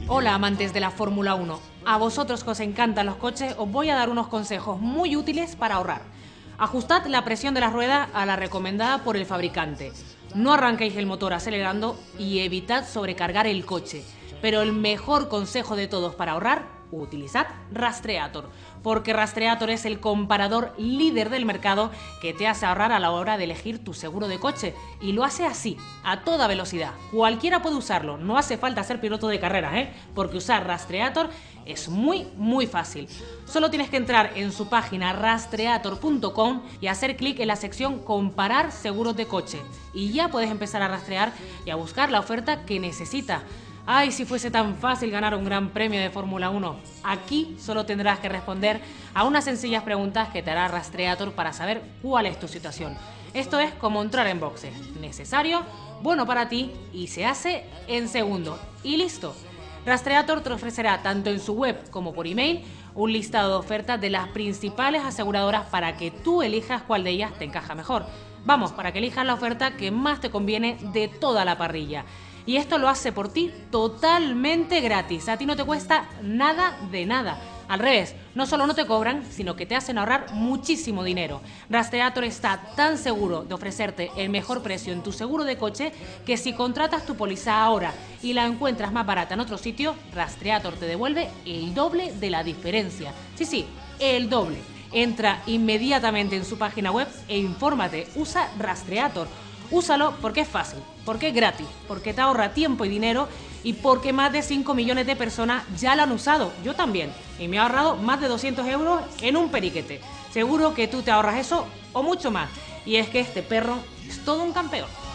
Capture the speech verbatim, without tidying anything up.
Hola amantes de la Fórmula uno, a vosotros que os encantan los coches os voy a dar unos consejos muy útiles para ahorrar. Ajustad la presión de la rueda a la recomendada por el fabricante. No arranquéis el motor acelerando y evitad sobrecargar el coche. Pero el mejor consejo de todos para ahorrar, utilizad Rastreator, porque Rastreator es el comparador líder del mercado que te hace ahorrar a la hora de elegir tu seguro de coche, y lo hace así, a toda velocidad. Cualquiera puede usarlo, no hace falta ser piloto de carreras, ¿eh? Porque usar Rastreator es muy, muy fácil. Solo tienes que entrar en su página rastreator punto com y hacer clic en la sección Comparar seguros de coche, y ya puedes empezar a rastrear y a buscar la oferta que necesitas. ¡Ay, si fuese tan fácil ganar un gran premio de Fórmula uno! Aquí solo tendrás que responder a unas sencillas preguntas que te hará Rastreator para saber cuál es tu situación. Esto es como entrar en boxes. Necesario, bueno para ti y se hace en segundos. Y listo. Rastreator te ofrecerá tanto en su web como por email un listado de ofertas de las principales aseguradoras para que tú elijas cuál de ellas te encaja mejor. Vamos, para que elijas la oferta que más te conviene de toda la parrilla. Y esto lo hace por ti totalmente gratis. A ti no te cuesta nada de nada. Al revés, no solo no te cobran, sino que te hacen ahorrar muchísimo dinero. Rastreator está tan seguro de ofrecerte el mejor precio en tu seguro de coche que si contratas tu póliza ahora y la encuentras más barata en otro sitio, Rastreator te devuelve el doble de la diferencia. Sí, sí, el doble. Entra inmediatamente en su página web e infórmate. Usa Rastreator. Úsalo porque es fácil, porque es gratis, porque te ahorra tiempo y dinero y porque más de cinco millones de personas ya lo han usado. Yo también. Y me ha ahorrado más de doscientos euros en un periquete. Seguro que tú te ahorras eso o mucho más. Y es que este perro es todo un campeón.